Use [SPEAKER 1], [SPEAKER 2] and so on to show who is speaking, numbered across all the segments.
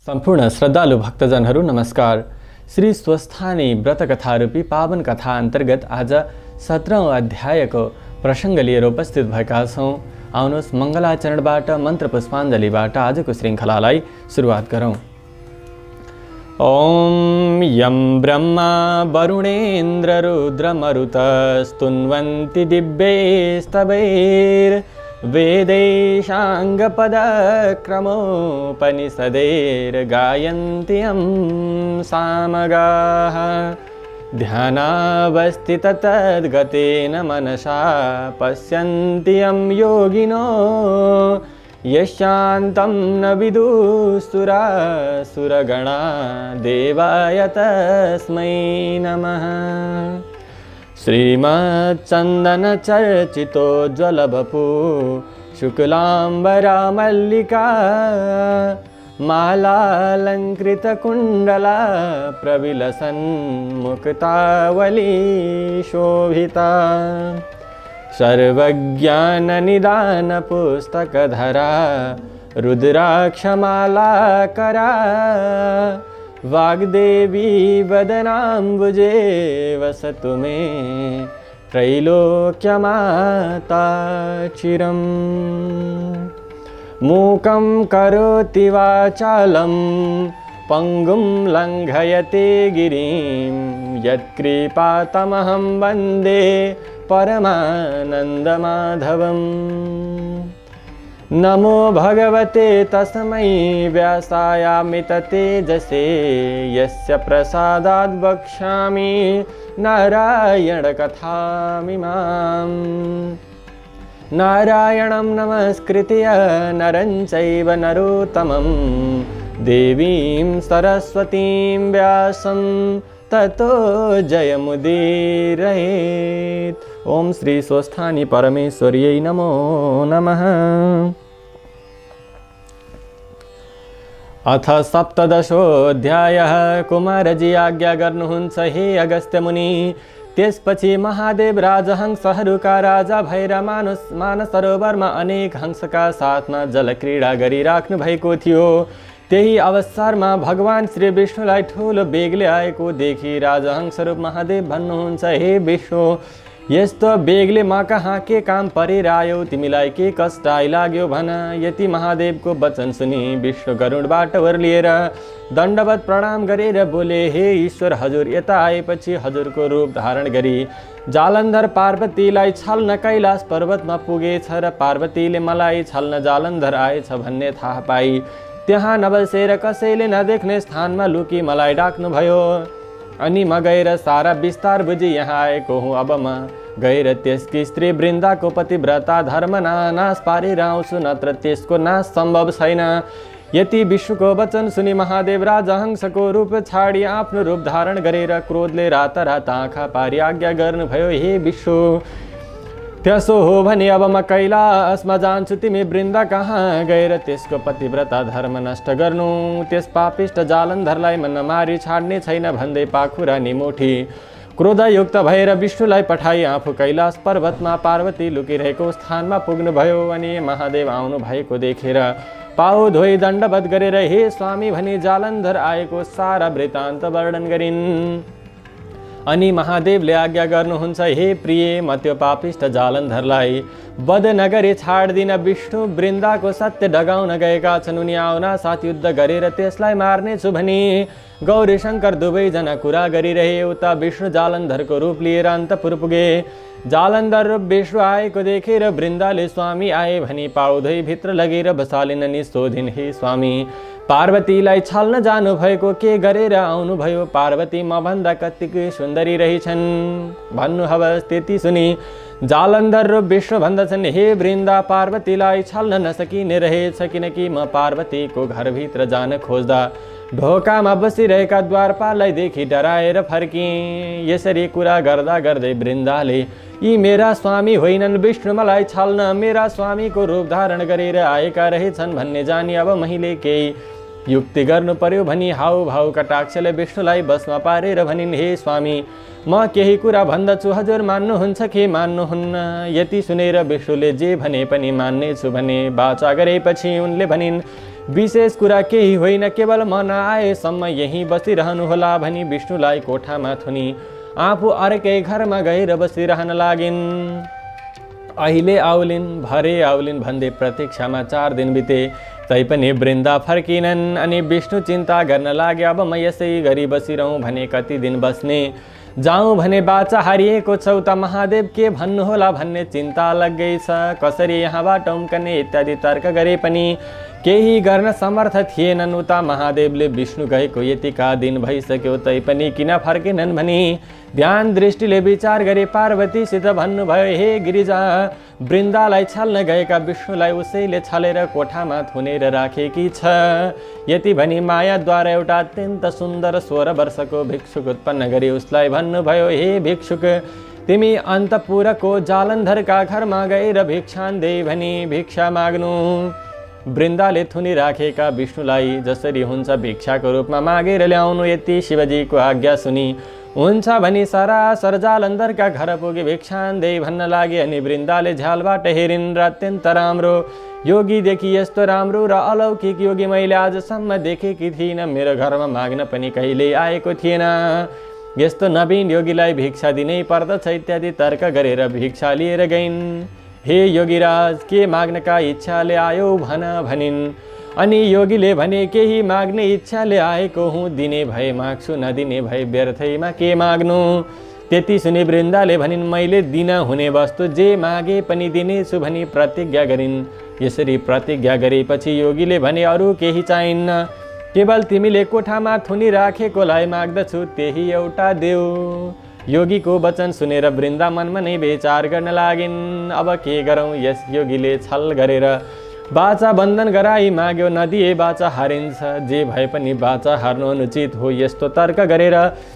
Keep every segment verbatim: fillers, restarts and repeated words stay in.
[SPEAKER 1] सम्पूर्ण श्रद्धालु भक्तजनहरू नमस्कार। श्री स्वस्थानी व्रत कथा रूपी पावन कथा अन्तर्गत आज सत्रौं अध्यायको प्रसङ्ग लिएर उपस्थित भएका छौँ। आउनुहोस् मङ्गलाचरणबाट मन्त्र पुष्पाञ्जलीबाट आजको श्रृङ्खलालाई सुरुवात गरौँ। ओम यं ब्रह्मा वरुणेन्द्र रुद्र मरुत स्तुन्वन्ति दिव्यैस्तवैर् वेदैशाङ्गपदक्रमोपनिषदैर्गायन्ति यं सामगाः ध्यानावस्थिततद्गतेन मनसा पश्यन्ति यं योगिनो यशान्तं न विदुःसुरासुरगणा देवाय तस्मै नमः। श्रीमच्चन्दनचर्चितोज्ज्वलवपु शुक्लाम्बरा मल्लिका मालालङ्कृतकुण्डला प्रविलसन्मुक्तावली शोभिता सर्वज्ञाननिदानपुस्तकधरा रुद्राक्षमालाकरा वाग्देवी वदनाम्बुजे वसतु मे त्रैलोक्यमाता चिरम्। मूकं करोति वाचालं पङ्गुं लङ्घयते गिरिं यत्कृपातमहं वन्दे परमानन्दमाधवम्। नमो भगवते तस्मै व्यासायामिततेजसे यस्य प्रसादाद् वक्ष्यामि नारायणकथामिमाम्। नारायणं नमस्कृत्य नरं चैव नरोत्तमं देवीं सरस्वतीं व्यासं ततो जयमुदीरयेत्। ओम श्री स्वस्थानी परमेश्वर्यै नमो नमः। अथ सप्तदशोऽध्यायः। कुमारजी आज्ञा गर्नुहुन्छ हे अगस्त्य मुनि। त्यसपछि महादेव राजहंसहरूका राजा भएर मानस मानसरोवरमा अनेक हंसका साथमा जलक्रीडा गरिराख्नु भएको थियो। त्यही अवसरमा भगवान श्री विष्णुलाई ठुलो बेगले आएको देखि राजहंसरूप महादेव भन्नुहुन्छ, हे विष्णु, यस्तो बेगले म कहाँ के काम परिरह्यो, तिमीलाई के कष्ट आइलाग्यो भन। यति महादेवको वचन सुनि विष्णु गरुडबाट ओर्लिएर दण्डवत प्रणाम गरेर बोले, हे ईश्वर, हजुर यता आएपछि हजुरको रूप धारण गरी जालन्धर पार्वतीलाई छल्न कैलाश पर्वतमा पुगेछ र पार्वतीले मलाई छल्न जालन्धर आएछ भन्ने थाहा पाई त्यहाँ नबसेर कसैले नदेख्ने स्थानमा लुकी मलाई डाक्नुभयो। अनि म गएर सारा विस्तार बुझी यहाँ आएको हुँ। अब म गएर त्यसकी स्त्री वृन्दाको पतिव्रता धर्म नाश पारेर आउँछु, नत्र त्यसको नाश सम्भव छैन। यति विष्णुको वचन सुनि महादेव राजहंसको रूप छाडी आफ्नो रूप धारण गरेर क्रोधले रातारात आँखा पारी आज्ञा गर्नुभयो, हे विष्णु, त्यसो हो भने अब म कैलाशमा जान्छु। तिमी वृन्दा कहाँ गएर त्यसको पतिव्रता धर्म नष्ट गर्नु, त्यस पापिष्ट जालन्धरलाई मन मारी छाड्ने छैन भन्दै पाखुरा निमोठी क्रोधयुक्त भएर विष्णुलाई पठाई आफू कैलाश पर्वतमा पार्वती लुकिरहेको स्थानमा पुग्नुभयो। अनि महादेव आउनु भएको देखेर पाउ धोई दण्डवत गरेर हे स्वामी भनी जालन्धर आएको सारा वृत्तान्त वर्णन गरिन्। अनि महादेवले आज्ञा गर्नुहुन्छ, हे प्रिय, म त्यो पापिष्ट जालन्धरलाई वध नगरी छाड्दिन। विष्णु वृन्दाको सत्य डगाउन गएका छन्, उनी आउना साथ युद्ध गरेर त्यसलाई मार्नेछु भनी गौरी शङ्कर दुवैजना कुरा गरिरहे। उता विष्णु जालन्धरको रूप लिएर अन्तपुर पुगे। जालन्धर रूप विष्णु आएको देखेर वृन्दाले स्वामी आए भनी पाउधै भित्र लगेर बसालिन नि सोधिन्, हे स्वामी, पार्वतीलाई छल्न जानु भएको के गरेर आउनुभयो? पार्वती म भन्दा कतिकै सुन्दरी रहेछन् भन्नु हवस्। त्यति सुनि जालन्धर रूप विष्णु भन्दछन्, हे वृन्दा, पार्वतीलाई छल्न नसकिने रहेछ, किनकि म पार्वतीको घरभित्र जान खोज्दा ढोकामा बसिरहेका द्वारपाललाई देखि डराएर फर्किएँ। यसरी कुरा गर्दा गर्दै वृन्दाले, यी मेरा स्वामी होइनन्, विष्णु मलाई छल्न मेरा स्वामीको रूप धारण गरेर आएका रहेछन् भन्ने जानी अब मैले केही युक्ति गर्नु पर्यो भनी हाउ भाउ कटाक्षले विष्णुलाई बसमा पारेर भनिन्, हे स्वामी, म केही कुरा भन्दछु, हजुर मान्नुहुन्छ कि मान्नुहुन्न? यति सुनेर विष्णुले जे भने पनि मान्नेछु भने बाचा गरेपछि उनले भनिन्, विशेष कुरा केही होइन, केवल मन आएसम्म यहीँ बसिरहनुहोला भनी विष्णुलाई कोठामा थुनी आफू अर्कै घरमा गएर बसिरहन लागिन्। अहिले आउलिन् भरे आउलिन् भन्दै प्रतीक्षामा चार दिन बिते, तैपनि वृन्दा फर्किनन्। अनि विष्णु चिन्ता गर्न लागे, अब म यसै गरी बसिरहँ भने कति दिन बस्ने, जाउँ भने बाचा हारिएको छौ त महादेव के भन्नुहोला भन्ने चिन्ता लाग्गै छ, कसरी यहाँबाट उम्कने इत्यादि तर्क गरे पनि केही गर्न समर्थ थिएनन्। उता महादेवले विष्णु गएको यतिका दिन भइसक्यो तैपनि किन फर्केनन् भनी ध्यान दृष्टिले विचार गरे पार्वतीसित भन्नुभयो, हे गिरिजा, वृन्दालाई छल्न गएका विष्णुलाई उसैले छलेर कोठामा थुनेर राखेकी छ। यति भनी मायाद्वारा एउटा अत्यन्त सुन्दर सोह्र वर्षको भिक्षुक उत्पन्न गरी उसलाई भन्नुभयो, हे भिक्षुक, तिमी अन्तपुरको जालन्धरका घरमा गएर भिक्षान दे भनी भिक्षा माग्नु। वृन्दाले थुनी राखेका विष्णुलाई जसरी हुन्छ भिक्षाको रूपमा मागेर ल्याउनु, यति शिवजीको आज्ञा सुनि हुन्छ भनी सरासर जालन्धरका घर पुगे भिक्षान दे भन्न लागे। अनि वृन्दाले झ्यालबाट हेरिन् र अत्यन्त राम्रो योगी देखि, यस्तो राम्रो र अलौकिक योगी मैले आजसम्म देखेकी थिइनँ, मेरो घरमा माग्न पनि कहिल्यै आएको थिएन, यस्तो नवीन योगीलाई भिक्षा दिनै पर्दछ इत्यादि तर्क गरेर भिक्षा लिएर गइन्। हे योगीराज, के माग्नका इच्छाले आयो भन भनिन्। अनि योगीले भने, केही माग्ने इच्छाले आएको हुँ, दिने भए माग्छु, नदिने भए व्यर्थैमा के माग्नु। त्यति सुनि वृन्दाले भनिन्, मैले दिन हुने वस्तु जे मागे पनि दिनेछु भनी प्रतिज्ञा गरिन्। यसरी प्रतिज्ञा गरेपछि योगीले भने, अरू केही चाहिन्न, केवल तिमीले कोठामा थुनी राखेकोलाई माग्दछु, त्यही एउटा देऊ। योगीको वचन सुनेर वृन्दा मनमा नै विचार गर्न लागिन्, अब के गरौँ। यस योगीले छल गरेर बाचा बन्धन गराई माग्यो, नदिए बाचा हारिन्छ, जे भए पनि बाचा हार्नु अनुचित हो, यस्तो तर्क गरेर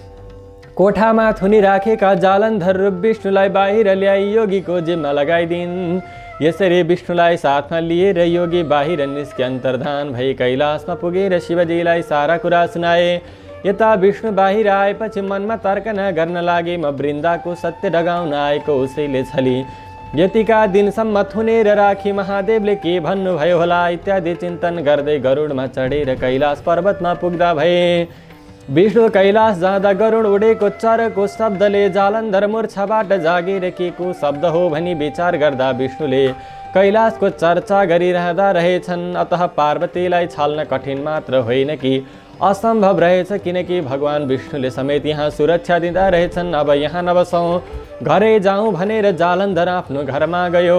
[SPEAKER 1] कोठामा थुनी राखेका जालन्धर रूप विष्णुलाई बाहिर ल्याई योगीको जिम्मा लगाइदिन्। यसरी विष्णुलाई साथमा लिएर योगी बाहिर निस्के अन्तर्धान भई कैलाशमा पुगेर शिवजीलाई सारा कुरा सुनाए। यता विष्णु बाहिर आएपछि मनमा तर्कना गर्न लागे, म वृन्दाको सत्य डगाउन आएको उसैले छली, यतिका दिनसम्म थुनेर राखी महादेवले के भन्नुभयो होला इत्यादि चिन्तन गर्दै गरुडमा चढेर कैलाश पर्वतमा पुग्दा भए। विष्णु कैलाश जाँदा गरुड उडेको चरको शब्दले जालन्धर मूर्छाबाट जागेर के को शब्द हो भनी विचार गर्दा विष्णुले कैलाशको चर्चा गरिरहँदा रहेछन्। अतः पार्वतीलाई छाल्न कठिन मात्र होइन कि असम्भव रहेछ, किनकि भगवान विष्णुले समेत यहाँ सुरक्षा दिँदा रहेछन्। अब यहाँ नबसौँ, घरै जाउँ भनेर जालन्धर आफ्नो घरमा गयो।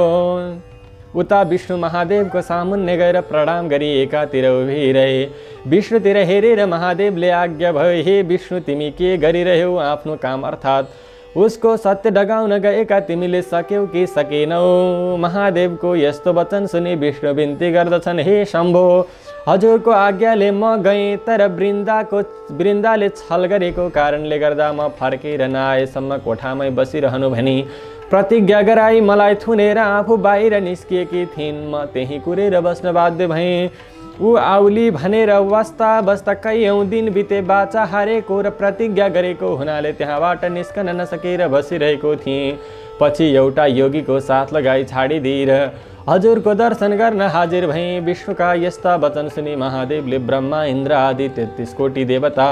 [SPEAKER 1] उता विष्णु महादेवको सामुन्ने गएर प्रणाम गरी एकातिर उभिरहे। विष्णुतिर हेरेर महादेवले आज्ञा भयो, हे विष्णु, तिमी के गरिरह्यौ? आफ्नो काम अर्थात् उसको सत्य डगाउन गएका तिमीले सक्यौ कि सकेनौ? महादेवको यस्तो वचन सुनि विष्णु बिन्ती गर्दछन्, हे शम्भो, हजुरको आज्ञाले म गएँ, तर वृन्दाको वृन्दाले छल गरेको कारणले गर्दा म फर्केर नआएसम्म कोठामै बसिरहनु भनी प्रतिज्ञा गराई मलाई थुनेर आफू बाहिर निस्किएकी थिइन्। म त्यहीँ कुरेर बस्न बाध्य भएँ। ऊ आउली भनेर बस्दा बस्दा कैयौँ दिन बिते, बाचा हारेको र प्रतिज्ञा गरेको हुनाले त्यहाँबाट निस्कन नसकेर बसिरहेको थिएँ। पछि एउटा योगीको साथ लगाई छाडिदिएर हजुरको दर्शन गर्न हाजिर भएँ। विष्णुका यस्ता वचन सुनि महादेवले ब्रह्मा, इन्द्र आदि तेत्तीस कोटी देवता,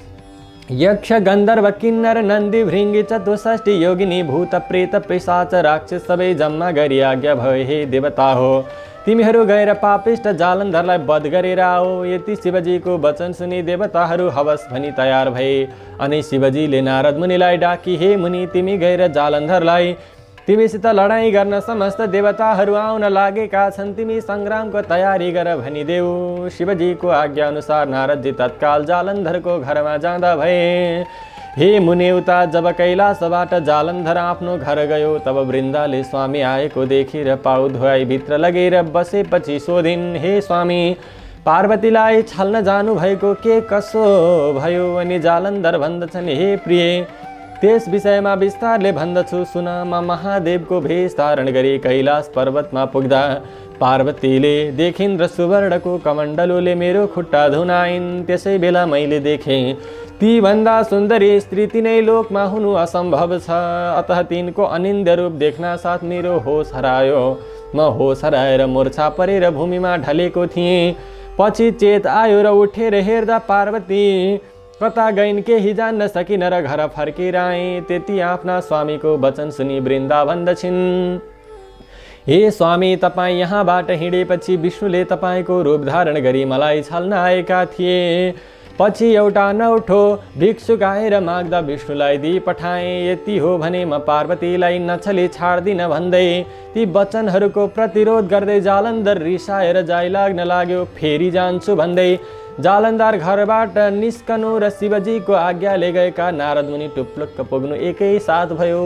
[SPEAKER 1] यक्ष, गन्धर्व, किन्नर, नन्दी, भृङ्गी, चतुष्ठी योगिनी, भूत, प्रेत, पिशाच, राक्षस सबै जम्मा गरी आज्ञा भयो, हे देवता हो, तिमीहरू गएर पापिष्ट जालन्धरलाई वध गरेर आओ। यति शिवजीको वचन सुनि देवताहरू हवस भनी तयार भए। अनि शिवजीले नारद मुनिलाई डाकी, हे मुनि, तिमी गएर जालन्धरलाई तिमीसित लडाईँ गर्न समस्त देवताहरू आउन लागेका छन्, तिमी सङ्ग्रामको तयारी गर भनिदेऊ। शिवजीको आज्ञा अनुसार नारदजी तत्काल जालन्धरको घरमा जाँदा भए। हे मुनि, उता जब कैलाशबाट जालन्धर आफ्नो घर गयो तब वृन्दाले स्वामी आएको देखेर पाउ धुवाई भित्र लगेर बसेपछि सोधिन्, हे स्वामी, पार्वतीलाई छल्न जानु भएको के कसो भयो? अनि जालन्धर भन्दछन्, हे प्रिय, त्यस विषयमा विस्तारले भन्दछु सुन। म महादेवको भेष धारण गरी कैलाश पर्वतमा पुग्दा पार्वतीले देखिन् र सुवर्णको कमण्डलुले मेरो खुट्टा धुनाइन्। त्यसै बेला मैले देखेँ ती भन्दा सुन्दरी स्त्री तिनै लोकमा हुनु असम्भव छ। अतः तिनको अनिन्द्य रूप देख्न साथ मेरो होस हरायो। म होस हराएर मूर्छा परेर भूमिमा ढलेको थिएँ। पछि चेत आयो र उठेर हेर्दा पार्वती कता गइन् केही जान्न सकिन र घर फर्केर आए। त्यति आफ्ना स्वामीको वचन सुनि वृन्दा भन्दछिन्, हे स्वामी, तपाईँ यहाँबाट हिँडेपछि विष्णुले तपाईँको रूप धारण गरी मलाई छल्न आएका थिए। पछि एउटा अनौठो भिक्षुक आएर माग्दा विष्णुलाई दिई पठाएँ। यति हो भने म पार्वतीलाई नछली छाड्दिन भन्दै ती वचनहरूको प्रतिरोध गर्दै जालन्धर रिसाएर जाइ लाग्न लाग्यो। फेरि जान्छु भन्दै जालन्धर घरबाट निस्कनु र शिवजीको आज्ञाले गएका नारद मुनि टुप्लुक्क पुग्नु एकै साथ भयो।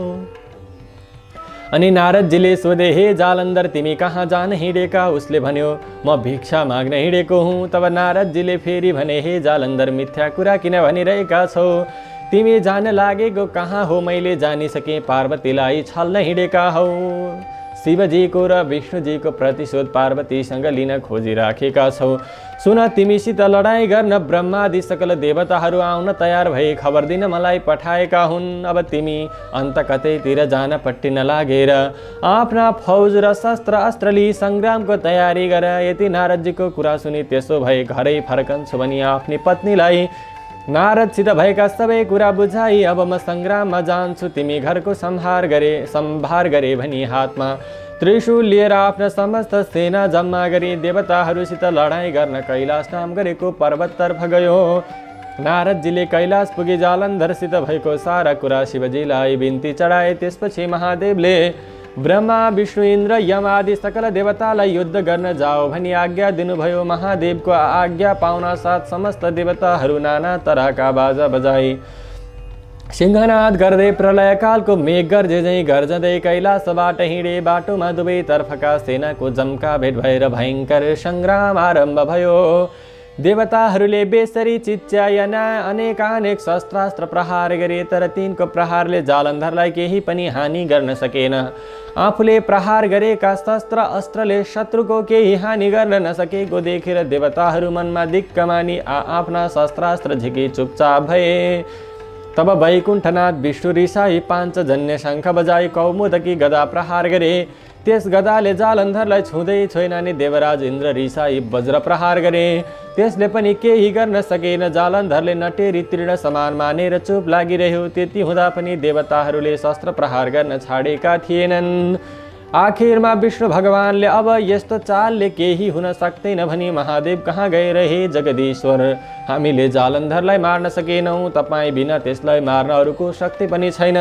[SPEAKER 1] अनि नारदजीले सोधे, हे जालन्धर, तिमी कहाँ जान हिँडेका? उसले भन्यो, म भिक्षा माग्न हिँडेको हुँ। तब नारदजीले फेरि भने, हे जालन्धर, मिथ्या कुरा किन भनिरहेका छौ? तिमी जान लागेको कहाँ हो? मैले जानिसकेँ, पार्वतीलाई छल्न हिँडेका हौ। शिवजीको र विष्णुजीको प्रतिशोध पार्वतीसँग लिन खोजिराखेका छौ। सुन, तिमीसित लडाईँ गर्न ब्रह्मादि सकल देवताहरू आउन तयार भए खबर दिन मलाई पठाएका हुन्। अब तिमी अन्त कतैतिर जान पट्टि नलागेर आफ्ना फौज र शस्त्र अस्त्र लिई सङ्ग्रामको तयारी गर। यति नारदजीको कुरा सुनि त्यसो भए घरै फर्कन्छु भनी आफ्नी पत्नीलाई नारदसित भएका सबै कुरा बुझाई अब म सङ्ग्राममा जान्छु, तिमी घरको सम्हार गरे सम्भार गरे भनी हातमा त्रिशूल लिएर आफ्ना समस्त सेना जम्मा गरी देवताहरूसित लडाईँ गर्न कैलाश नाम गरेको पर्वततर्फ गयो। नारदजीले कैलाश पुगी जालन्धरसित भएको सारा कुरा शिवजीलाई बिन्ती चढाए। त्यसपछि महादेवले ब्रह्मा विष्णु इन्द्र यम आदि सकल देवतालाई युद्ध गर्न जाओ भनी आज्ञा दिनुभयो। महादेवको आज्ञा पाउन साथ समस्त देवताहरू नाना तरहका बाजा बजाई सिंहनाद गर्दै प्रलयकालको मेघ गर्जे झैँ गर्जदै कैलाशबाट हिँडे। बाटोमा दुवैतर्फका सेनाको जम्का भेट भएर भयङ्कर सङ्ग्राम आरम्भ भयो। देवताहरूले बेसरी चिच्यायन अनेकानेक शस्त्रास्त्र प्रहार गरे, तर तिनको प्रहारले जालन्धरलाई केही पनि हानि गर्न सकेन। आफूले प्रहार गरेका शस्त्र अस्त्रले शत्रुको केही हानि गर्न नसकेको देखेर देवताहरू मनमा दिक्क मानी आफ्ना शस्त्रास्त्र झिकी चुपचाप भए। तब वैकुण्ठनाथ विष्णु रिसाई पाञ्चजन्य शङ्ख बजाई कौमुदकी गदा प्रहार गरे। त्यस गदाले जालन्धरलाई छुँदै छोएन नि देवराज इन्द्र रिसाई वज्र प्रहार गरे। त्यसले पनि केही गर्न सकेन। जालन्धरले नटेरी तीर्ण समान मानेर चुप लागिरह्यो। त्यति हुँदा पनि देवताहरूले शस्त्र प्रहार गर्न छाडेका थिएनन्। आखिरमा विष्णु भगवानले अब यस्तो चालले केही हुन सक्दैन भनी महादेव कहाँ गएर, हे जगदीश्वर, हामीले जालन्धरलाई मार्न सकेनौँ, तपाईँ बिना त्यसलाई मार्न अरूको शक्ति पनि छैन।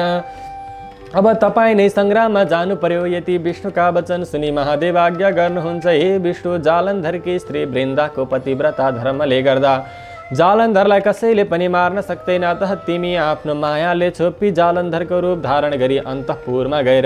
[SPEAKER 1] अब तपाईँ नै सङ्ग्राममा जानु पर्यो। यति विष्णुका वचन सुनि महादेव आज्ञा गर्नुहुन्छ, हे विष्णु, जालन्धरकी स्त्री वृन्दाको पतिव्रता धर्मले गर्दा जालन्धरलाई कसैले पनि मार्न सक्दैन। अतः तिमी आफ्नो मायाले छोपी जालन्धरको रूप धारण गरी अन्तःपुरमा गएर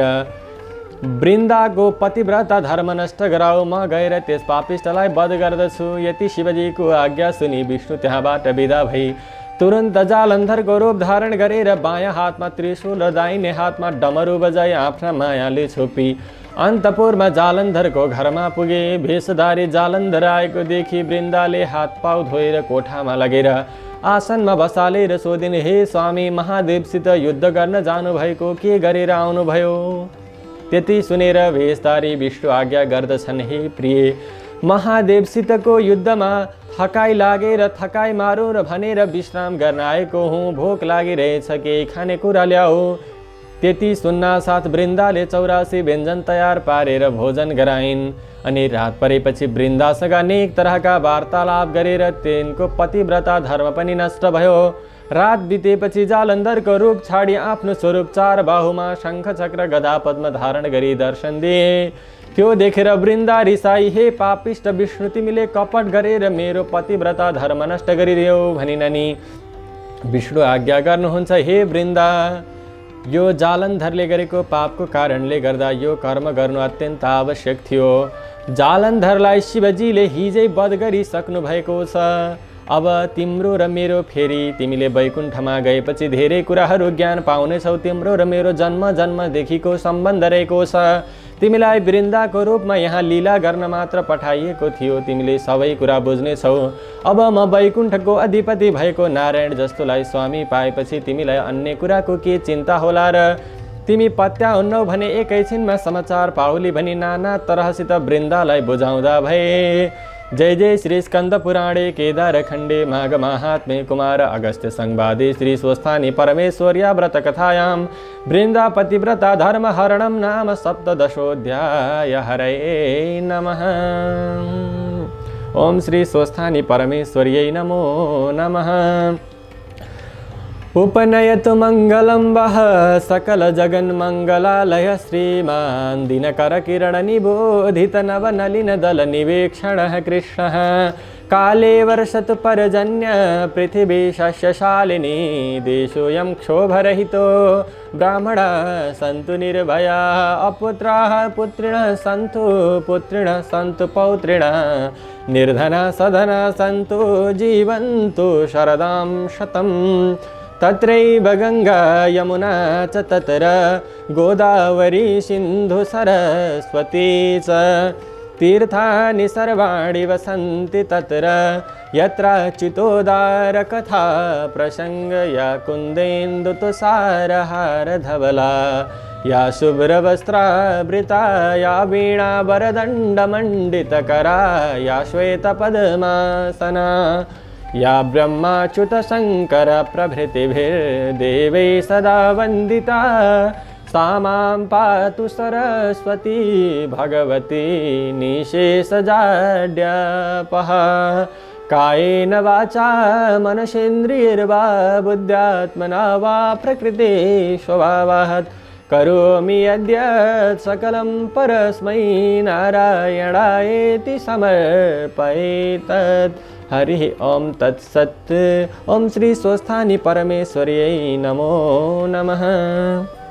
[SPEAKER 1] वृन्दाको पतिव्रता धर्म नष्ट गराऊ। म गएर त्यस पापिष्टलाई वध गर्दछु। यति शिवजीको आज्ञा सुनि विष्णु त्यहाँबाट बिदा भई तुरन्त जालन्धरको रूप धारण गरेर बायाँ हातमा त्रिशूल र दाहिने हातमा डमरू बजाई आफ्ना मायाले छोपी अन्तपुरमा जालन्धरको घरमा पुगे। भेषधारी जालन्धर आएको देखि वृन्दाले हात पाउ धोएर कोठामा लगेर आसनमा बसालेर सोधिन्, हे स्वामी, महादेवसित युद्ध गर्न जानुभएको, के गरेर आउनुभयो? त्यति सुनेर भेषधारी विष्णु आज्ञा गर्दछन्, हे प्रिय, महादेवसितको युद्धमा थकाइ लागेर थकाइ मारौँ र भनेर विश्राम गर्न आएको हुँ। भोक लागिरहेछ, केही खानेकुरा ल्याऊ। त्यति सुन्नासाथ वृन्दाले चौरासी व्यञ्जन तयार पारेर भोजन गराइन्। अनि रात परेपछि वृन्दासँग अनेक तरहका वार्तालाप गरेर तिनको पतिव्रता धर्म पनि नष्ट भयो। रात बितेपछि जालन्धरको रूप छाडी आफ्नो स्वरूप चार बाहुमा शङ्ख चक्र गदा पद्म धारण गरी दर्शन दिए। त्यो देखेर वृन्दा रिसाई, हे पापिष्ट विष्णु, तिमीले कपट गरेर मेरो पतिव्रता धर्म नष्ट गरिदियौ भनिननी। विष्णु आज्ञा गर्नुहुन्छ, हे वृन्दा, यो जालन्धरले गरेको पापको कारणले गर्दा यो कर्म गर्नु अत्यन्त आवश्यक थियो। जालन्धरलाई शिवजीले हिजै वध गरिसक्नु भएको छ। अब तिम्रो र मेरो फेरि तिमीले वैकुण्ठमा गएपछि धेरै कुराहरू ज्ञान पाउनेछौ। तिम्रो र मेरो जन्म जन्मदेखिको सम्बन्ध रहेको छ। तिमीलाई वृन्दाको रूपमा यहाँ लीला गर्न मात्र पठाइएको थियो। तिमीले सबै कुरा बुझ्नेछौ। अब म वैकुण्ठको अधिपति भएको नारायण जस्तोलाई स्वामी पाएपछि तिमीलाई अन्य कुराको के चिन्ता होला र? तिमी पत्याउन्नौ भने एकैछिनमा समाचार पाउली भनी नाना तरहसित वृन्दालाई बुझाउँदा भए। जय जय श्री स्कंदपुराणे केदारखंडे माघमाहात्म्ये कुमार अगस्त्य संवादे श्री स्वस्थानी परमेश्वर्या व्रत कथायां वृंदापतिव्रता धर्महरणं नाम सप्तदशोऽध्याय। हरये नमः। ओम श्री स्वस्थानी परमेश्वर्यै नमो नमः। उपनयतु मंगलं वः सकल जगन्मंगलालय श्रीमान् दिनकर किरण निबोधित नवनलिन दल निवेक्षणः कृष्णः। काले वर्षतु पर्जन्य पृथिवी शस्यशालिनी देशोऽयं क्षोभरहितो ब्राह्मणाः सन्तु निर्भयाः अपुत्राः पुत्रिणः सन्तु पुत्रिणः सन्तु पौत्रिणः निर्धनाः सधनाः सन्तु जीवन्तु शरदां शतम्। तत्रैव गंगा यमुना च तत्र गोदावरी सिंधु सरस्वती च तीर्थानि सर्वाणि वसन्ति तत्र यत्राच्युतोदार कथा प्रसंग या कुन्देन्दु तुषारहार धवला या शुभ्रवस्त्रावृता या वीणा वरदण्डमण्डितकरा या श्वेतपद्मासना या ब्रह्माच्युत शंकर प्रभृतिभिर्देवै सदा वंदिता सा मां पातु सरस्वती भगवती निशेषजाड्यापः। कायेन वाचा मनसेन्द्रियैर्वा बुद्ध्यात्मना वा प्रकृते स्वभावात् करोमि यद्यत् सकलं परस्मै नारायणायेति समर्पयेत्। हरि ओम तत्सत्। ओम श्री स्वस्थानी परमेश्वर्यै नमो नमः।